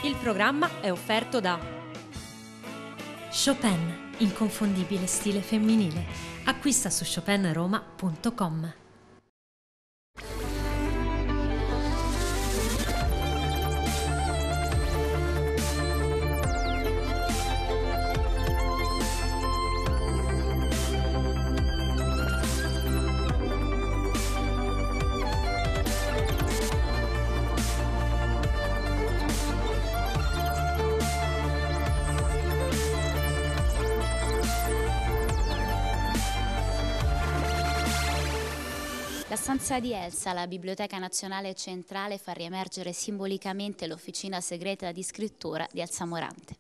Il programma è offerto da Chopin, inconfondibile stile femminile. Acquista su chopinroma.com. La stanza di Elsa, la Biblioteca Nazionale Centrale, fa riemergere simbolicamente l'officina segreta di scrittura di Elsa Morante.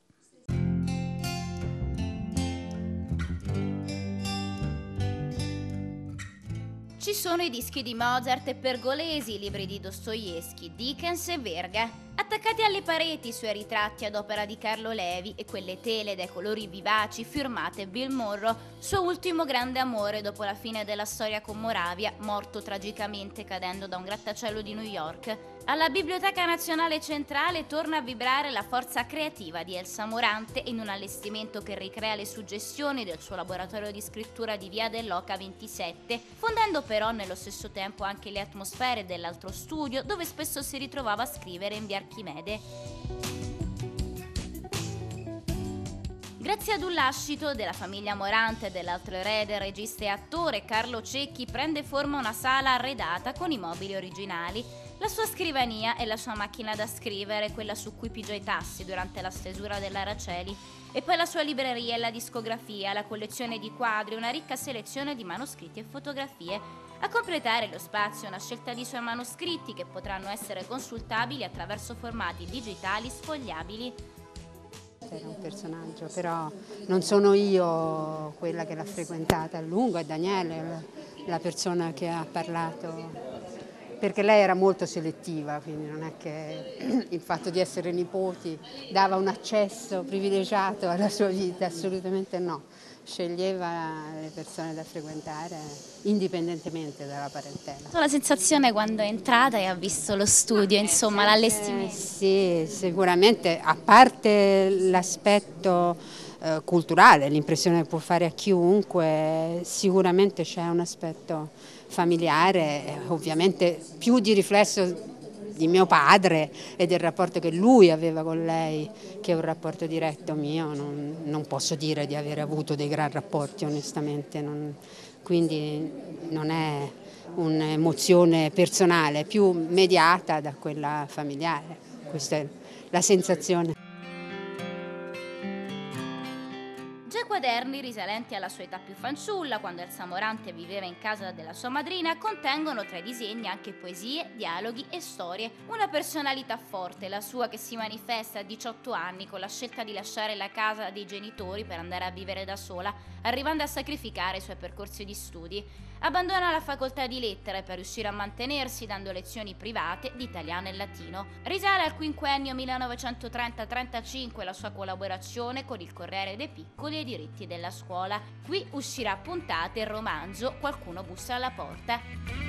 Ci sono i dischi di Mozart e Pergolesi, i libri di Dostoevskij, Dickens e Verga. Attaccati alle pareti i suoi ritratti ad opera di Carlo Levi e quelle tele dai colori vivaci firmate Bill Monroe, suo ultimo grande amore dopo la fine della storia con Moravia, morto tragicamente cadendo da un grattacielo di New York. Alla Biblioteca Nazionale Centrale torna a vibrare la forza creativa di Elsa Morante in un allestimento che ricrea le suggestioni del suo laboratorio di scrittura di Via dell'Oca 27, fondendo però nello stesso tempo anche le atmosfere dell'altro studio dove spesso si ritrovava a scrivere in Via Archimede. Grazie ad un lascito della famiglia Morante e dell'altro erede, regista e attore Carlo Cecchi, prende forma una sala arredata con i mobili originali, la sua scrivania e la sua macchina da scrivere, quella su cui pigia i tassi durante la stesura dell'Araceli, e poi la sua libreria e la discografia, la collezione di quadri, una ricca selezione di manoscritti e fotografie. A completare lo spazio una scelta di suoi manoscritti che potranno essere consultabili attraverso formati digitali sfogliabili. Era un personaggio, però non sono io quella che l'ha frequentata a lungo, è Daniele la persona che ha parlato, perché lei era molto selettiva, quindi non è che il fatto di essere nipoti dava un accesso privilegiato alla sua vita, assolutamente no. Sceglieva le persone da frequentare indipendentemente dalla parentela. La sensazione quando è entrata e ha visto lo studio, insomma, l'allestimento? Sì, sicuramente, a parte l'aspetto culturale, l'impressione che può fare a chiunque, sicuramente c'è un aspetto familiare, ovviamente più di riflesso di mio padre e del rapporto che lui aveva con lei, che è un rapporto diretto mio. Non posso dire di aver avuto dei gran rapporti onestamente, quindi non è un'emozione personale, più mediata da quella familiare, questa è la sensazione. Quaderni risalenti alla sua età più fanciulla, quando Elsa Morante viveva in casa della sua madrina, contengono tra i disegni anche poesie, dialoghi e storie. Una personalità forte, la sua, che si manifesta a 18 anni con la scelta di lasciare la casa dei genitori per andare a vivere da sola, arrivando a sacrificare i suoi percorsi di studi. Abbandona la facoltà di lettere per riuscire a mantenersi dando lezioni private di italiano e latino. Risale al quinquennio 1930-35 la sua collaborazione con il Corriere dei Piccoli e i diritti della scuola. Qui uscirà a puntate il romanzo Qualcuno bussa alla porta.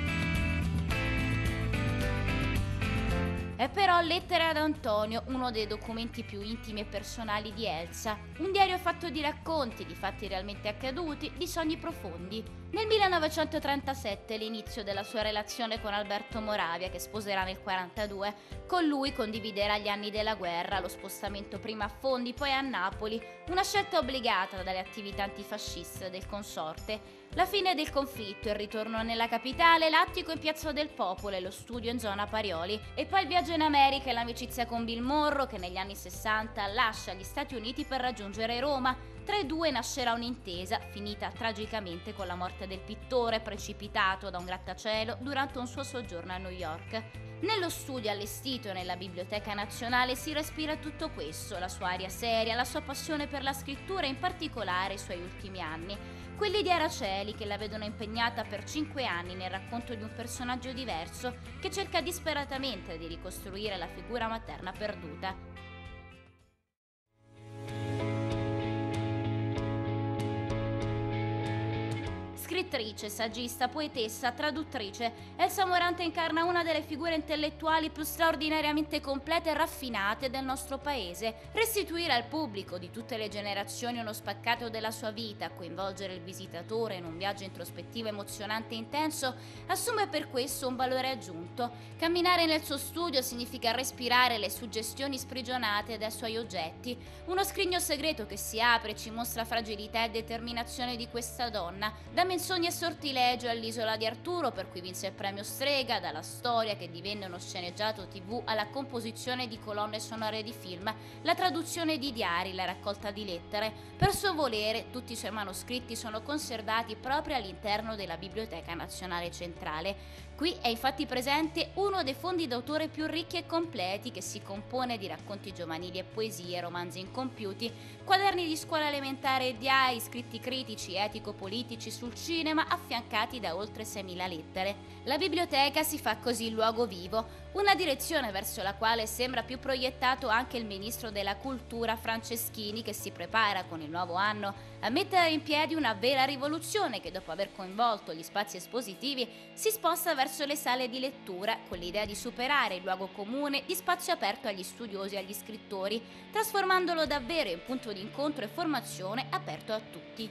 È però Lettere ad Antonio, uno dei documenti più intimi e personali di Elsa, un diario fatto di racconti, di fatti realmente accaduti, di sogni profondi. Nel 1937 l'inizio della sua relazione con Alberto Moravia, che sposerà nel 1942, con lui condividerà gli anni della guerra, lo spostamento prima a Fondi, poi a Napoli, una scelta obbligata dalle attività antifasciste del consorte. La fine del conflitto, il ritorno nella capitale, l'attico in Piazza del Popolo e lo studio in zona Parioli, e poi il viaggio in America e l'amicizia con Bill Monroe, che negli anni 60 lascia gli Stati Uniti per raggiungere Roma. Tra i due nascerà un'intesa, finita tragicamente con la morte del pittore, precipitato da un grattacielo durante un suo soggiorno a New York. Nello studio allestito nella Biblioteca Nazionale si respira tutto questo, la sua aria seria, la sua passione per la scrittura e in particolare i suoi ultimi anni. Quelli di Araceli, che la vedono impegnata per 5 anni nel racconto di un personaggio diverso che cerca disperatamente di ricostruire la figura materna perduta. scrittrice, saggista, poetessa, traduttrice, Elsa Morante incarna una delle figure intellettuali più straordinariamente complete e raffinate del nostro paese. Restituire al pubblico di tutte le generazioni uno spaccato della sua vita, coinvolgere il visitatore in un viaggio introspettivo, emozionante e intenso, assume per questo un valore aggiunto. Camminare nel suo studio significa respirare le suggestioni sprigionate dai suoi oggetti. Uno scrigno segreto che si apre e ci mostra fragilità e determinazione di questa donna, da menzogne e sortilegio all'Isola di Arturo, per cui vinse il premio Strega, dalla storia che divenne uno sceneggiato TV alla composizione di colonne sonore di film, la traduzione di diari, la raccolta di lettere. Per suo volere, tutti i suoi manoscritti sono conservati proprio all'interno della Biblioteca Nazionale Centrale. Qui è infatti presente uno dei fondi d'autore più ricchi e completi, che si compone di racconti giovanili e poesie, romanzi incompiuti, quaderni di scuola elementare e diari, scritti critici, etico-politici sul cinema, affiancati da oltre 6.000 lettere. La biblioteca si fa così luogo vivo, una direzione verso la quale sembra più proiettato anche il ministro della cultura Franceschini, che si prepara con il nuovo anno a mettere in piedi una vera rivoluzione che, dopo aver coinvolto gli spazi espositivi, si sposta verso le sale di lettura con l'idea di superare il luogo comune di spazio aperto agli studiosi e agli scrittori, trasformandolo davvero in punto di incontro e formazione aperto a tutti.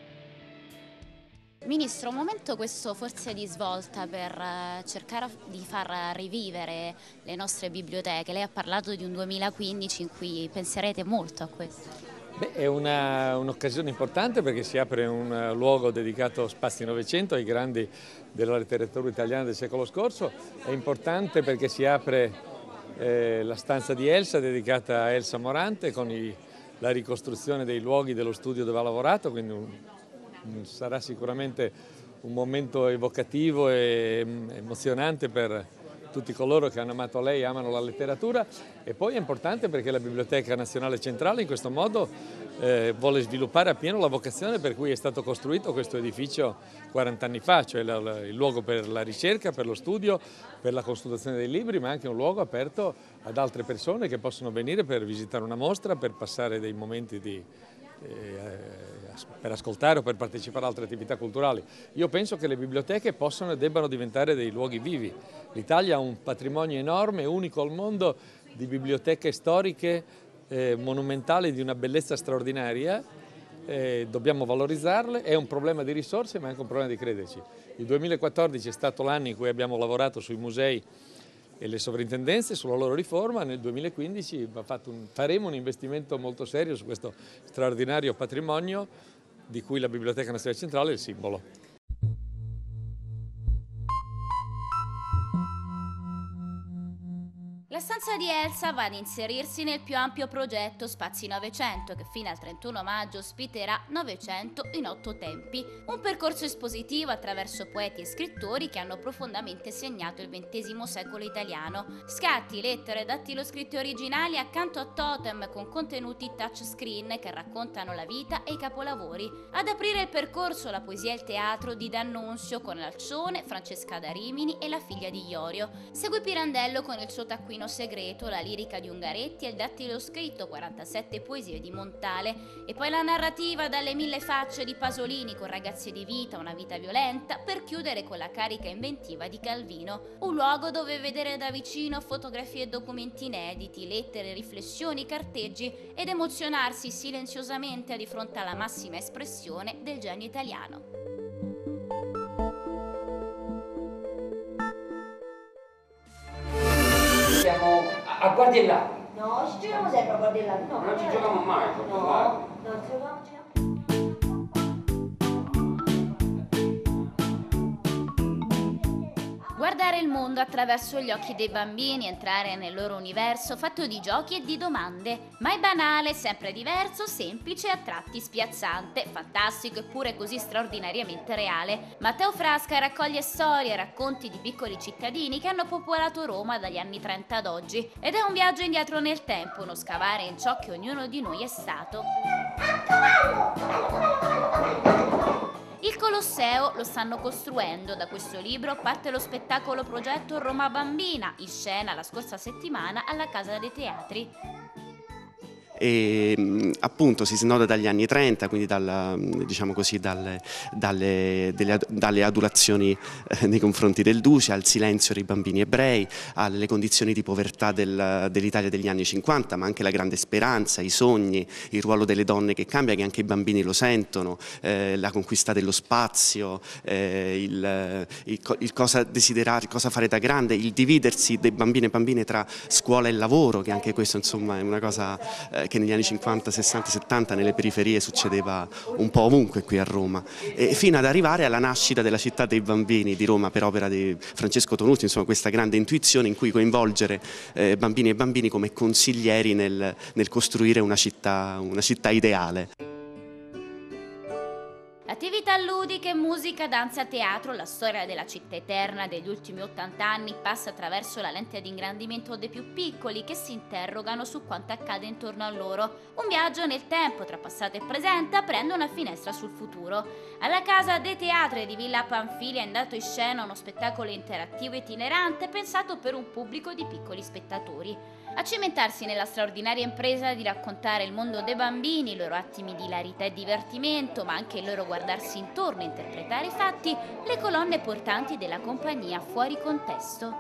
Ministro, un momento questo forse di svolta per cercare di far rivivere le nostre biblioteche. Lei ha parlato di un 2015 in cui penserete molto a questo. Beh, è un'occasione importante perché si apre un luogo dedicato a Spazi Novecento, ai grandi della letteratura italiana del secolo scorso. È importante perché si apre la stanza di Elsa, dedicata a Elsa Morante, con la ricostruzione dei luoghi dello studio dove ha lavorato, quindi sarà sicuramente un momento evocativo e emozionante per tutti coloro che hanno amato lei e amano la letteratura. E poi è importante perché la Biblioteca Nazionale Centrale in questo modo vuole sviluppare appieno la vocazione per cui è stato costruito questo edificio 40 anni fa, cioè il luogo per la ricerca, per lo studio, per la consultazione dei libri, ma anche un luogo aperto ad altre persone che possono venire per visitare una mostra, per passare dei momenti per ascoltare o per partecipare a altre attività culturali. Io penso che le biblioteche possano e debbano diventare dei luoghi vivi. L'Italia ha un patrimonio enorme, unico al mondo, di biblioteche storiche, monumentali, di una bellezza straordinaria. Dobbiamo valorizzarle, è un problema di risorse ma è anche un problema di crederci. Il 2014 è stato l'anno in cui abbiamo lavorato sui musei e le sovrintendenze sulla loro riforma. Nel 2015 faremo un investimento molto serio su questo straordinario patrimonio di cui la Biblioteca Nazionale Centrale è il simbolo. La stanza di Elsa va ad inserirsi nel più ampio progetto Spazi Novecento, che fino al 31 maggio ospiterà Novecento in 8 tempi, un percorso espositivo attraverso poeti e scrittori che hanno profondamente segnato il XX secolo italiano. Scatti, lettere, dattiloscritti originali accanto a totem con contenuti touchscreen che raccontano la vita e i capolavori. Ad aprire il percorso la poesia e il teatro di D'Annunzio con Alcione, Francesca da Rimini e La figlia di Iorio. Segue Pirandello con il suo taccuino segreto, la lirica di Ungaretti e il dattilo scritto, 47 poesie di Montale, e poi la narrativa dalle 1000 facce di Pasolini con Ragazzi di vita, una vita violenta, per chiudere con la carica inventiva di Calvino. Un luogo dove vedere da vicino fotografie e documenti inediti, lettere, riflessioni, carteggi ed emozionarsi silenziosamente di fronte alla massima espressione del genio italiano. Siamo a guardellare. No, ci giochiamo sempre a guardellare. No, non ci giochiamo mai a guardellare. No, giochiamo. Guardare il mondo attraverso gli occhi dei bambini, entrare nel loro universo fatto di giochi e di domande. Mai banale, sempre diverso, semplice e a tratti spiazzante, fantastico eppure così straordinariamente reale. Matteo Frasca raccoglie storie e racconti di piccoli cittadini che hanno popolato Roma dagli anni 30 ad oggi. Ed è un viaggio indietro nel tempo, uno scavare in ciò che ognuno di noi è stato. Il Colosseo lo stanno costruendo. Da questo libro parte lo spettacolo progetto Roma Bambina, in scena la scorsa settimana alla Casa dei Teatri. e appunto si snoda dagli anni 30, quindi diciamo così, dalle adulazioni nei confronti del duce, al silenzio dei bambini ebrei, alle condizioni di povertà dell'Italia degli anni 50, ma anche la grande speranza, i sogni, il ruolo delle donne che cambia, che anche i bambini lo sentono, la conquista dello spazio, il cosa desiderare, cosa fare da grande, il dividersi dei bambini e bambine tra scuola e lavoro, che anche questo insomma è una cosa che negli anni 50, 60, 70 nelle periferie succedeva un po' ovunque qui a Roma, fino ad arrivare alla nascita della città dei bambini di Roma per opera di Francesco Tonucci, insomma questa grande intuizione in cui coinvolgere bambini e bambini come consiglieri nel costruire una città ideale. Attività ludiche, musica, danza, teatro, la storia della città eterna degli ultimi 80 anni passa attraverso la lente di ingrandimento dei più piccoli che si interrogano su quanto accade intorno a loro. Un viaggio nel tempo tra passato e presente aprendo una finestra sul futuro. Alla Casa dei Teatri di Villa Pamfilia è andato in scena uno spettacolo interattivo itinerante pensato per un pubblico di piccoli spettatori. A cimentarsi nella straordinaria impresa di raccontare il mondo dei bambini, i loro attimi di hilarità e divertimento, ma anche il loro guardarsi intorno e interpretare i fatti, le colonne portanti della compagnia Fuori Contesto.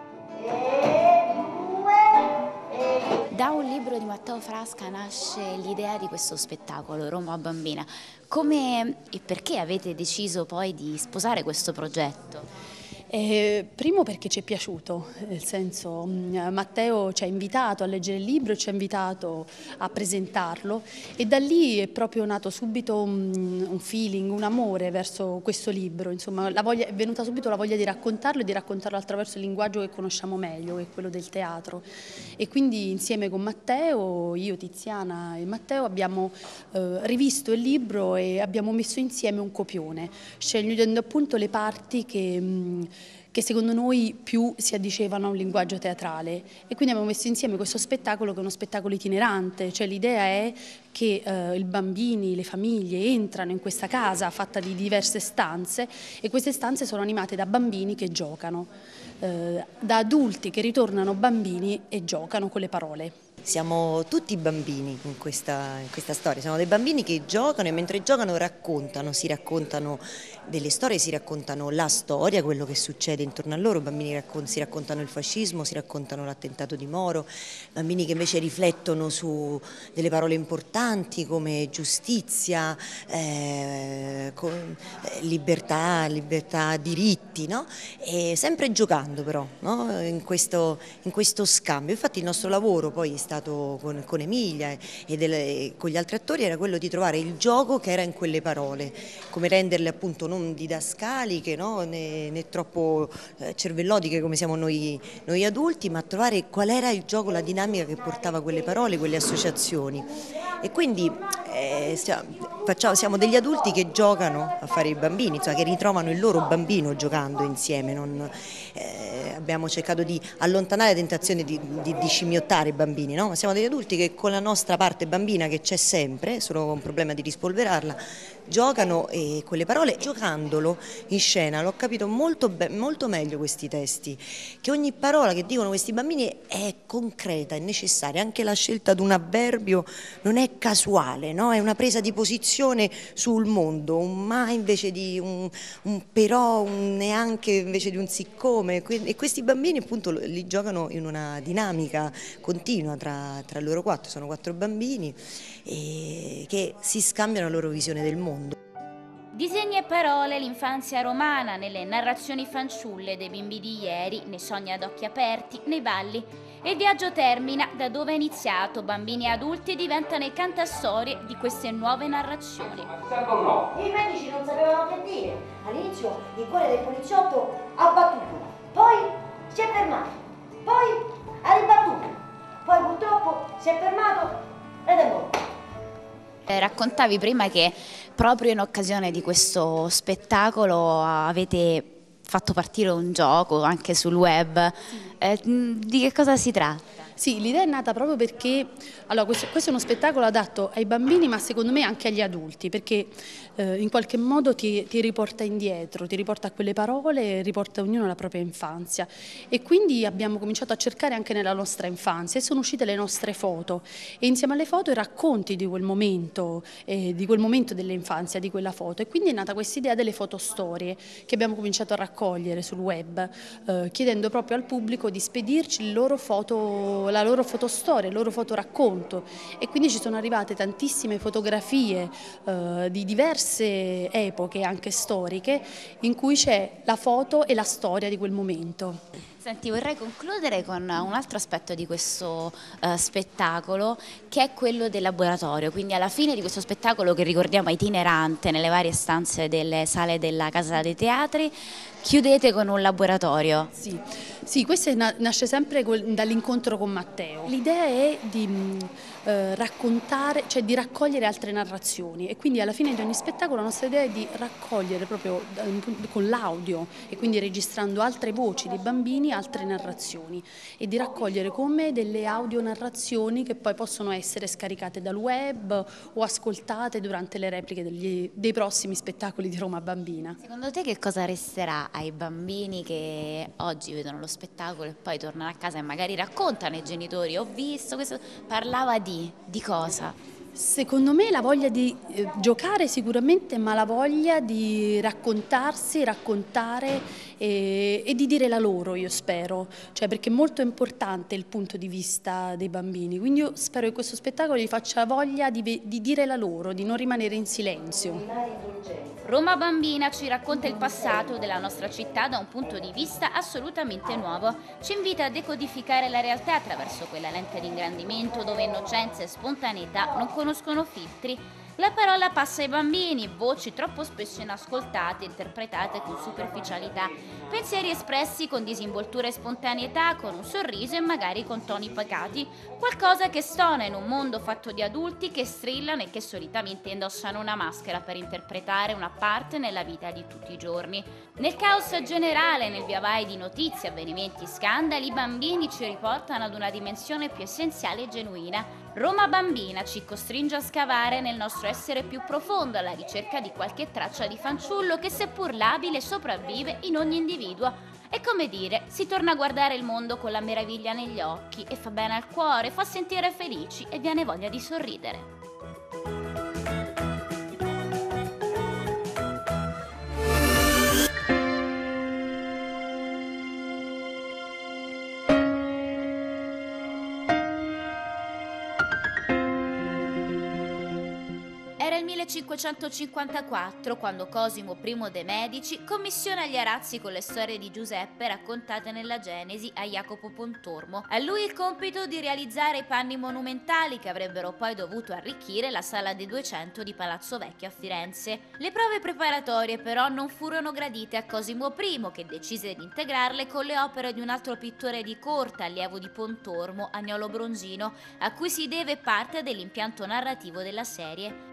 Da un libro di Matteo Frasca nasce l'idea di questo spettacolo, Roma Bambina. Come e perché avete deciso poi di sposare questo progetto? Primo perché ci è piaciuto, nel senso Matteo ci ha invitato a leggere il libro e ci ha invitato a presentarlo e da lì è proprio nato subito un feeling, un amore verso questo libro, insomma è venuta subito la voglia di raccontarlo e di raccontarlo attraverso il linguaggio che conosciamo meglio, che è quello del teatro, e quindi insieme con Matteo, io, Tiziana e Matteo abbiamo rivisto il libro e abbiamo messo insieme un copione, scegliendo appunto le parti che secondo noi più si addicevano a un linguaggio teatrale, e quindi abbiamo messo insieme questo spettacolo che è uno spettacolo itinerante, cioè l'idea è che i bambini, le famiglie entrano in questa casa fatta di diverse stanze e queste stanze sono animate da bambini che giocano, da adulti che ritornano bambini e giocano con le parole. Siamo tutti bambini in questa storia, siamo dei bambini che giocano e mentre giocano si raccontano delle storie, si raccontano la storia, quello che succede intorno a loro, bambini si raccontano il fascismo, si raccontano l'attentato di Moro, bambini che invece riflettono su delle parole importanti come giustizia, libertà, diritti, no? E sempre giocando però, no? in questo scambio. Infatti il nostro lavoro poi è stato con Emilia e con gli altri attori era quello di trovare il gioco che era in quelle parole, come renderle appunto non didascaliche, no? né troppo cervellotiche come siamo noi adulti, ma trovare qual era il gioco, la dinamica che portava quelle parole, quelle associazioni. E quindi siamo degli adulti che giocano a fare i bambini, insomma, che ritrovano il loro bambino giocando insieme. Abbiamo cercato di allontanare la tentazione di scimmiottare i bambini, no? Siamo degli adulti che con la nostra parte bambina che c'è sempre, solo un problema di rispolverarla, giocano e con le parole, giocandolo in scena, l'ho capito molto meglio questi testi, che ogni parola che dicono questi bambini è concreta, è necessaria, anche la scelta di un avverbio non è casuale, no? È una presa di posizione sul mondo, un ma invece di un però, un neanche invece di un siccome, e questi bambini appunto li giocano in una dinamica continua tra loro quattro, sono 4 bambini che si scambiano la loro visione del mondo. Disegni e parole, l'infanzia romana, nelle narrazioni fanciulle dei bimbi di ieri, nei sogni ad occhi aperti, nei balli. E il viaggio termina da dove è iniziato, bambini e adulti diventano i cantastorie di queste nuove narrazioni. I medici non sapevano che dire. All'inizio il cuore del poliziotto ha battuto, poi si è fermato, poi ha ribattuto, poi purtroppo si è fermato ed è morto. Raccontavi prima che proprio in occasione di questo spettacolo avete fatto partire un gioco anche sul web. Di che cosa si tratta? Sì, l'idea è nata proprio perché allora, questo è uno spettacolo adatto ai bambini, ma secondo me anche agli adulti, perché in qualche modo ti riporta indietro, ti riporta a quelle parole, riporta ognuno alla propria infanzia. E quindi abbiamo cominciato a cercare anche nella nostra infanzia e sono uscite le nostre foto e insieme alle foto i racconti di quel momento dell'infanzia, di quella foto. E quindi è nata questa idea delle fotostorie che abbiamo cominciato a raccogliere sul web, chiedendo proprio al pubblico di spedirci la loro fotostoria, il loro fotoracconto, e quindi ci sono arrivate tantissime fotografie di diverse epoche, anche storiche, in cui c'è la foto e la storia di quel momento. Senti, vorrei concludere con un altro aspetto di questo spettacolo, che è quello del laboratorio. Quindi alla fine di questo spettacolo, che ricordiamo è itinerante nelle varie stanze delle sale della Casa dei Teatri, chiudete con un laboratorio. Sì, questo nasce sempre dall'incontro con Matteo. L'idea è di raccontare, cioè di raccogliere altre narrazioni, e quindi alla fine di ogni spettacolo la nostra idea è di raccogliere proprio con l'audio e quindi registrando altre voci dei bambini, altre narrazioni, e di raccogliere come delle audionarrazioni che poi possono essere scaricate dal web o ascoltate durante le repliche dei prossimi spettacoli di Roma Bambina. Secondo te che cosa resterà ai bambini che oggi vedono lo spettacolo e poi tornano a casa e magari raccontano ai genitori: ho visto questo, parlava di cosa? Secondo me la voglia di giocare sicuramente, ma la voglia di raccontarsi, raccontare e di dire la loro, io spero, cioè, perché è molto importante il punto di vista dei bambini, quindi io spero che questo spettacolo gli faccia voglia di dire la loro, di non rimanere in silenzio. Roma Bambina ci racconta il passato della nostra città da un punto di vista assolutamente nuovo. Ci invita a decodificare la realtà attraverso quella lente di ingrandimento dove innocenza e spontaneità non conoscono filtri. La parola passa ai bambini, voci troppo spesso inascoltate, interpretate con superficialità, pensieri espressi con disinvoltura e spontaneità, con un sorriso e magari con toni pacati, qualcosa che stona in un mondo fatto di adulti che strillano e che solitamente indossano una maschera per interpretare una parte nella vita di tutti i giorni. Nel caos generale, nel via vai di notizie, avvenimenti, scandali, i bambini ci riportano ad una dimensione più essenziale e genuina. Roma Bambina ci costringe a scavare nel nostro essere più profondo alla ricerca di qualche traccia di fanciullo che, seppur labile, sopravvive in ogni individuo. È come dire, si torna a guardare il mondo con la meraviglia negli occhi e fa bene al cuore, fa sentire felici e viene voglia di sorridere. Era il 1554 quando Cosimo I de' Medici commissiona gli arazzi con le storie di Giuseppe raccontate nella Genesi a Jacopo Pontormo. A lui il compito di realizzare i panni monumentali che avrebbero poi dovuto arricchire la Sala dei 200 di Palazzo Vecchio a Firenze. Le prove preparatorie però non furono gradite a Cosimo I, che decise di integrarle con le opere di un altro pittore di corte, allievo di Pontormo, Agnolo Bronzino, a cui si deve parte dell'impianto narrativo della serie.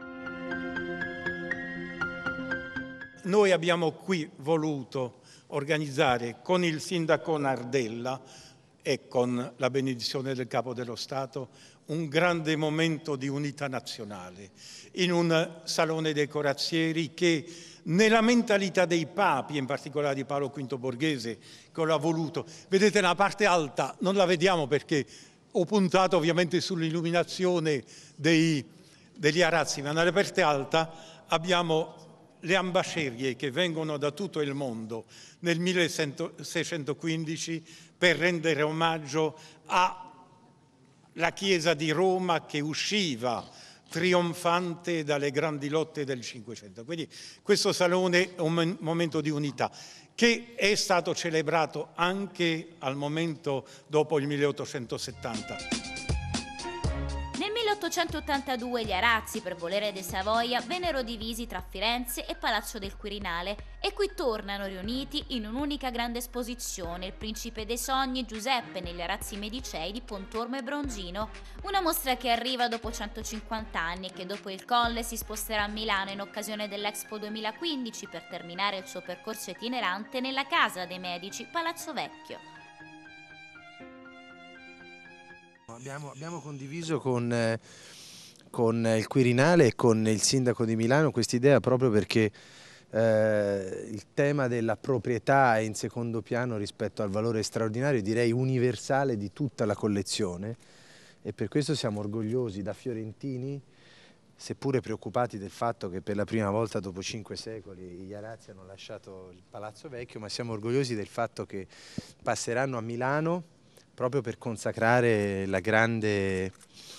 Noi abbiamo qui voluto organizzare con il sindaco Nardella e con la benedizione del Capo dello Stato un grande momento di unità nazionale in un salone dei corazzieri che, nella mentalità dei papi, in particolare di Paolo V Borghese, che l'ha voluto. Vedete, la parte alta non la vediamo perché ho puntato ovviamente sull'illuminazione degli arazzi, ma nella parte alta abbiamo le ambascerie che vengono da tutto il mondo nel 1615 per rendere omaggio alla Chiesa di Roma che usciva trionfante dalle grandi lotte del Cinquecento. Quindi questo salone è un momento di unità che è stato celebrato anche al momento dopo il 1870. Nel 1882 gli arazzi, per volere dei Savoia, vennero divisi tra Firenze e Palazzo del Quirinale e qui tornano riuniti in un'unica grande esposizione, il Principe dei Sogni Giuseppe negli arazzi medicei di Pontormo e Bronzino. Una mostra che arriva dopo 150 anni e che dopo il Colle si sposterà a Milano in occasione dell'Expo 2015 per terminare il suo percorso itinerante nella Casa dei Medici, Palazzo Vecchio. abbiamo condiviso con il Quirinale e con il sindaco di Milano quest'idea proprio perché il tema della proprietà è in secondo piano rispetto al valore straordinario, direi universale, di tutta la collezione, e per questo siamo orgogliosi da fiorentini, seppure preoccupati del fatto che per la prima volta dopo 5 secoli gli Arazzi hanno lasciato il Palazzo Vecchio, ma siamo orgogliosi del fatto che passeranno a Milano proprio per consacrare la grande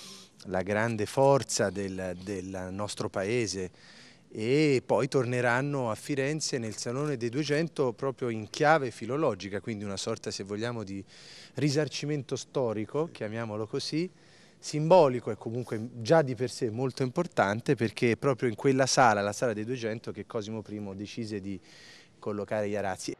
forza del nostro paese, e poi torneranno a Firenze nel Salone dei 200 proprio in chiave filologica, quindi una sorta, se vogliamo, di risarcimento storico, chiamiamolo così, simbolico e comunque già di per sé molto importante, perché è proprio in quella sala, la sala dei 200, che Cosimo I decise di collocare gli Arazzi.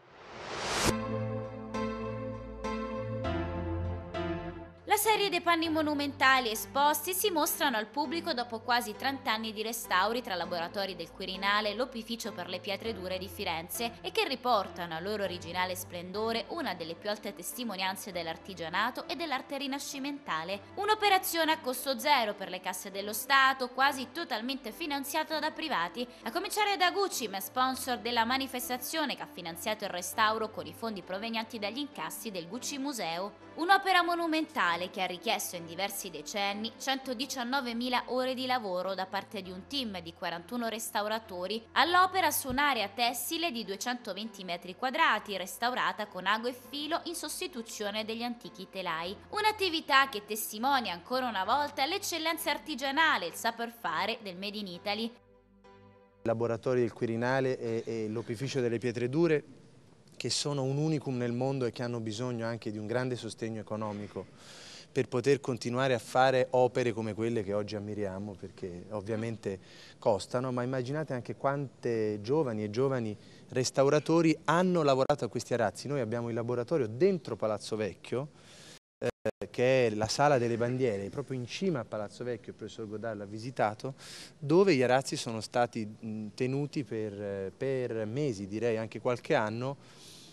La serie dei panni monumentali esposti si mostrano al pubblico dopo quasi 30 anni di restauri tra laboratori del Quirinale e l'Opificio per le Pietre Dure di Firenze, e che riportano al loro originale splendore una delle più alte testimonianze dell'artigianato e dell'arte rinascimentale. Un'operazione a costo zero per le casse dello Stato, quasi totalmente finanziata da privati, a cominciare da Gucci, sponsor della manifestazione che ha finanziato il restauro con i fondi provenienti dagli incassi del Gucci Museo. Un'opera monumentale che ha richiesto in diversi decenni 119.000 ore di lavoro da parte di un team di 41 restauratori all'opera su un'area tessile di 220 metri quadrati, restaurata con ago e filo in sostituzione degli antichi telai. Un'attività che testimonia ancora una volta l'eccellenza artigianale e il saper fare del Made in Italy. I laboratori del Quirinale e l'Opificio delle Pietre Dure, che sono un unicum nel mondo e che hanno bisogno anche di un grande sostegno economico per poter continuare a fare opere come quelle che oggi ammiriamo, perché ovviamente costano, ma immaginate anche quante giovani e giovani restauratori hanno lavorato a questi arazzi. Noi abbiamo il laboratorio dentro Palazzo Vecchio, che è la Sala delle Bandiere, proprio in cima a Palazzo Vecchio, il professor Godard l'ha visitato, dove gli arazzi sono stati tenuti per mesi, direi anche qualche anno,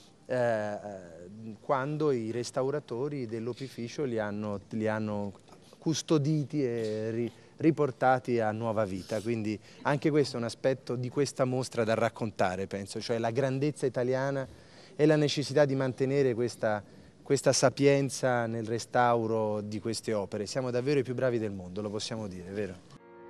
quando i restauratori dell'Opificio li hanno custoditi e riportati a nuova vita. Quindi anche questo è un aspetto di questa mostra da raccontare, penso, cioè la grandezza italiana e la necessità di mantenere questa sapienza nel restauro di queste opere. Siamo davvero i più bravi del mondo, lo possiamo dire, vero?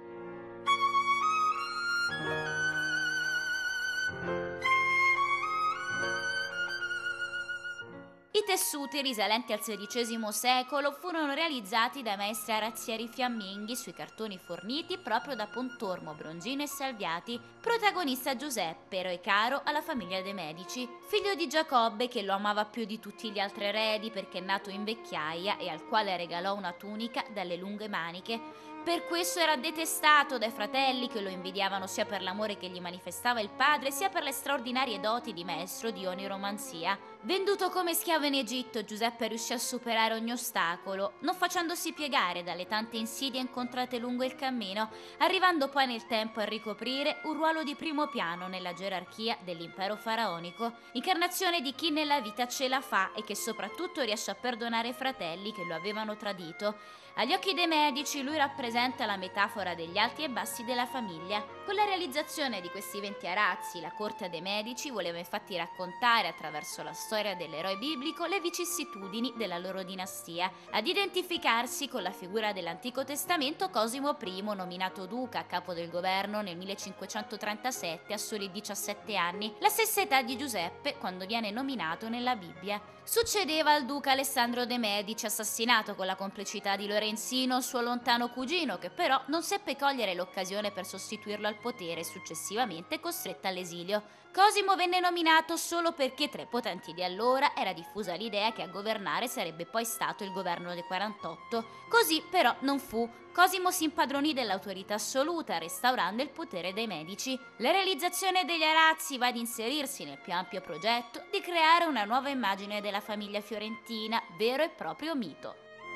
I tessuti risalenti al XVI secolo furono realizzati dai maestri arazzieri fiamminghi sui cartoni forniti proprio da Pontormo, Brongino e Salviati. Protagonista Giuseppe, eroe caro alla famiglia dei Medici, figlio di Giacobbe che lo amava più di tutti gli altri eredi perché è nato in vecchiaia e al quale regalò una tunica dalle lunghe maniche. Per questo era detestato dai fratelli, che lo invidiavano sia per l'amore che gli manifestava il padre, sia per le straordinarie doti di maestro di oniromanzia. Venduto come schiavo in Egitto, Giuseppe riuscì a superare ogni ostacolo, non facendosi piegare dalle tante insidie incontrate lungo il cammino, arrivando poi nel tempo a ricoprire un ruolo di primo piano nella gerarchia dell'impero faraonico, incarnazione di chi nella vita ce la fa e che soprattutto riesce a perdonare i fratelli che lo avevano tradito. Agli occhi dei Medici lui rappresenta la metafora degli alti e bassi della famiglia. Con la realizzazione di questi 20 arazzi, la corte dei Medici voleva infatti raccontare attraverso la storia dell'eroe biblico le vicissitudini della loro dinastia. Ad identificarsi con la figura dell'Antico Testamento Cosimo I, nominato duca a capo del governo nel 1537 a soli 17 anni, la stessa età di Giuseppe quando viene nominato nella Bibbia. Succedeva al duca Alessandro de' Medici, assassinato con la complicità di Lorenzino, suo lontano cugino, che però non seppe cogliere l'occasione per sostituirlo al potere, successivamente costretto all'esilio. Cosimo venne nominato solo perché tra i potenti di allora era diffusa l'idea che a governare sarebbe poi stato il governo dei 48. Così però non fu. Cosimo si impadronì dell'autorità assoluta, restaurando il potere dei Medici. La realizzazione degli arazzi va ad inserirsi nel più ampio progetto di creare una nuova immagine della famiglia fiorentina, vero e proprio mito.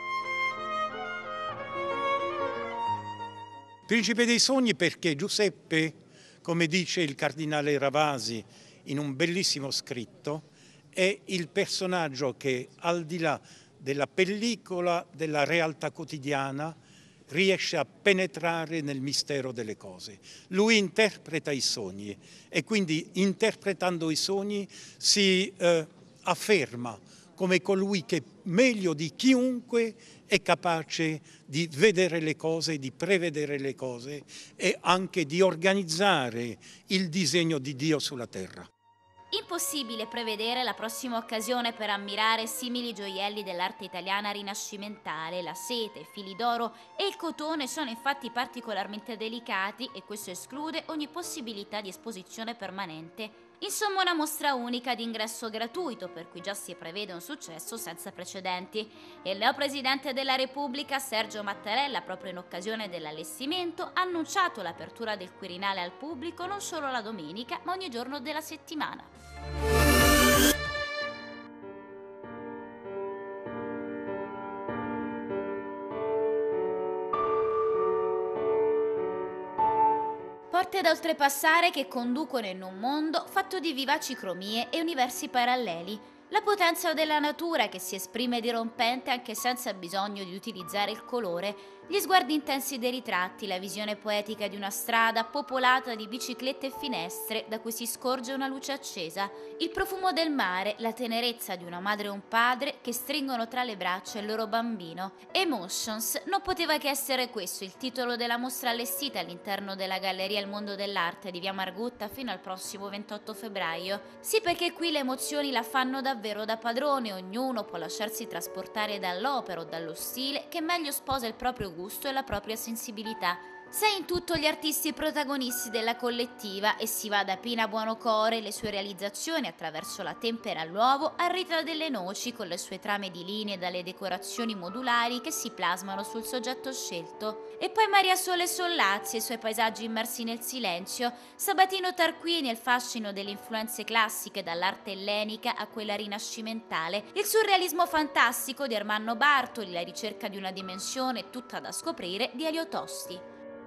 Principe dei sogni perché Giuseppe, come dice il cardinale Ravasi in un bellissimo scritto, è il personaggio che al di là della pellicola della realtà quotidiana, riesce a penetrare nel mistero delle cose. Lui interpreta i sogni e quindi interpretando i sogni si afferma come colui che meglio di chiunque è capace di vedere le cose, di prevedere le cose e anche di organizzare il disegno di Dio sulla terra. Impossibile prevedere la prossima occasione per ammirare simili gioielli dell'arte italiana rinascimentale. La sete, i fili d'oro e il cotone sono infatti particolarmente delicati e questo esclude ogni possibilità di esposizione permanente. Insomma, una mostra unica di ingresso gratuito, per cui già si prevede un successo senza precedenti. Il neopresidente della Repubblica, Sergio Mattarella, proprio in occasione dell'allestimento, ha annunciato l'apertura del Quirinale al pubblico non solo la domenica, ma ogni giorno della settimana. Porte da oltrepassare che conducono in un mondo fatto di vivaci cromie e universi paralleli. La potenza della natura che si esprime dirompente anche senza bisogno di utilizzare il colore, gli sguardi intensi dei ritratti, la visione poetica di una strada popolata di biciclette e finestre da cui si scorge una luce accesa, il profumo del mare, la tenerezza di una madre e un padre che stringono tra le braccia il loro bambino. Emotions non poteva che essere questo il titolo della mostra allestita all'interno della Galleria Il Mondo dell'Arte di Via Margutta fino al prossimo 28 febbraio. Sì, perché qui le emozioni la fanno davvero da padrone, ognuno può lasciarsi trasportare dall'opera o dallo stile che meglio sposa il proprio gusto e la propria sensibilità. Sei in tutto gli artisti protagonisti della collettiva e si va da Pina Buonocore e le sue realizzazioni attraverso la tempera all'uovo a Rita delle Noci con le sue trame di linee dalle decorazioni modulari che si plasmano sul soggetto scelto. E poi Maria Sole Sollazzi e i suoi paesaggi immersi nel silenzio, Sabatino Tarquini e il fascino delle influenze classiche dall'arte ellenica a quella rinascimentale, il surrealismo fantastico di Ermanno Bartoli, la ricerca di una dimensione tutta da scoprire di Elio Tosti.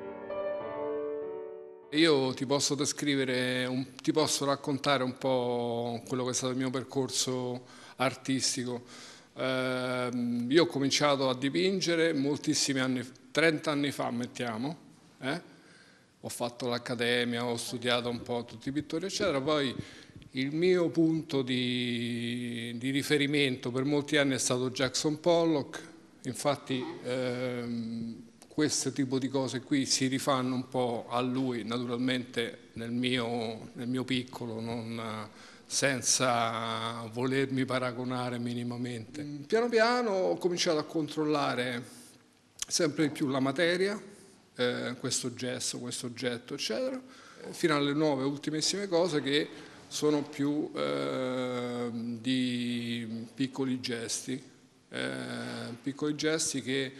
Io ti posso descrivere, ti posso raccontare un po' quello che è stato il mio percorso artistico. Io ho cominciato a dipingere moltissimi anni, 30 anni fa mettiamo, ho fatto l'accademia, ho studiato un po' tutti i pittori eccetera, poi il mio punto di riferimento per molti anni è stato Jackson Pollock, infatti questo tipo di cose qui si rifanno un po' a lui, naturalmente nel mio piccolo, senza volermi paragonare minimamente. Piano piano ho cominciato a controllare sempre di più la materia, questo gesto, questo oggetto, eccetera, fino alle nuove, ultimissime cose che sono più di piccoli gesti che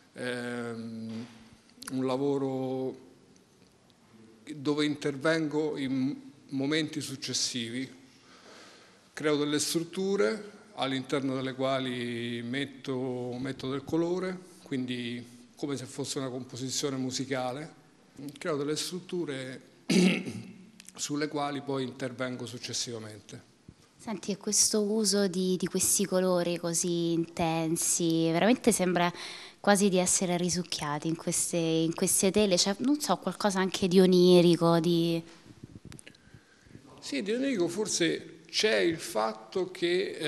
un lavoro dove intervengo in momenti successivi, creo delle strutture all'interno delle quali metto del colore, quindi come se fosse una composizione musicale, creo delle strutture sulle quali poi intervengo successivamente. Senti, e questo uso di questi colori così intensi, veramente sembra quasi di essere risucchiati in queste tele, cioè, non so, qualcosa anche di onirico, di... Sì, di onirico forse c'è il fatto che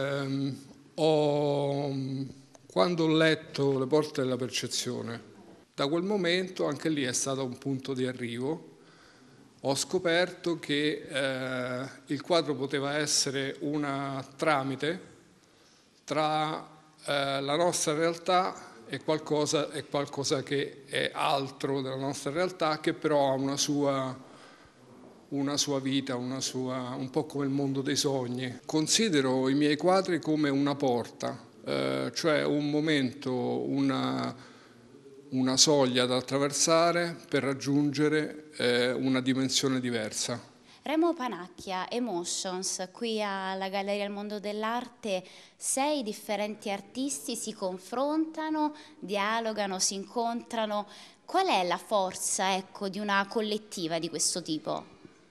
quando ho letto Le porte della percezione, da quel momento anche lì è stato un punto di arrivo. Ho scoperto che il quadro poteva essere una tramite tra la nostra realtà e qualcosa che è altro della nostra realtà, che però ha una sua vita, un po' come il mondo dei sogni. Considero i miei quadri come una porta, cioè un momento, una soglia da attraversare per raggiungere una dimensione diversa. Remo Panacchia, Emotions, qui alla Galleria Il Mondo dell'Arte, 6 differenti artisti si confrontano, dialogano, si incontrano. Qual è la forza, ecco, di una collettiva di questo tipo?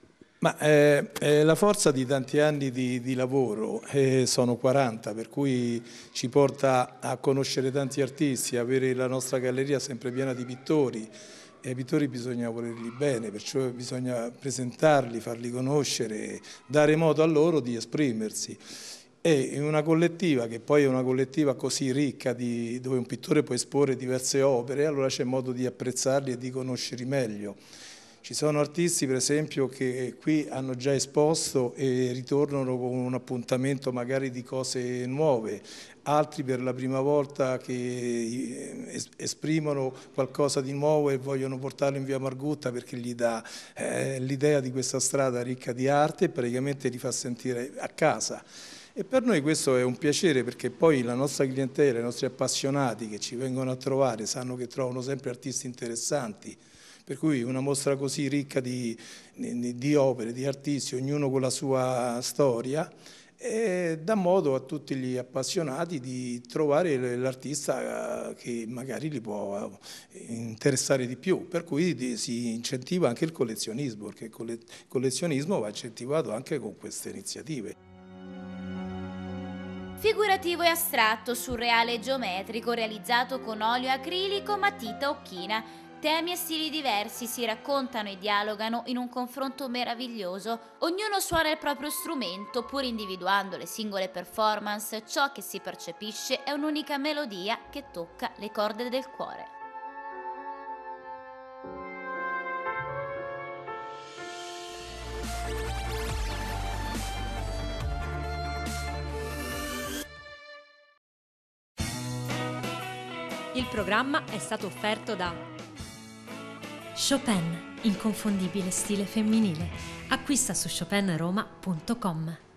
Ma la forza di tanti anni di lavoro, sono 40, per cui ci porta a conoscere tanti artisti, avere la nostra galleria sempre piena di pittori. E ai pittori bisogna volerli bene, perciò bisogna presentarli, farli conoscere, dare modo a loro di esprimersi. E in una collettiva, che poi è una collettiva così ricca, dove un pittore può esporre diverse opere, allora c'è modo di apprezzarli e di conoscerli meglio. Ci sono artisti, per esempio, che qui hanno già esposto e ritornano con un appuntamento magari di cose nuove, altri per la prima volta che esprimono qualcosa di nuovo e vogliono portarlo in via Margutta perché gli dà l'idea di questa strada ricca di arte e praticamente li fa sentire a casa. E per noi questo è un piacere, perché poi la nostra clientela, i nostri appassionati che ci vengono a trovare sanno che trovano sempre artisti interessanti. Per cui una mostra così ricca di opere, di artisti, ognuno con la sua storia, dà modo a tutti gli appassionati di trovare l'artista che magari li può interessare di più. Per cui si incentiva anche il collezionismo, perché il collezionismo va incentivato anche con queste iniziative. Figurativo e astratto, surreale e geometrico, realizzato con olio acrilico, matita o china. Temi e stili diversi si raccontano e dialogano in un confronto meraviglioso. Ognuno suona il proprio strumento, pur individuando le singole performance. Ciò che si percepisce è un'unica melodia che tocca le corde del cuore. Il programma è stato offerto da Chopin, inconfondibile stile femminile. Acquista su chopinroma.com.